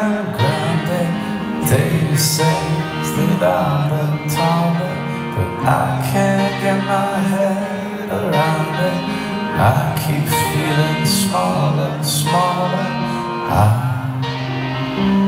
Ariana Grande. They say that I'm a taller, but I can't get my head around it. I keep feeling smaller, smaller.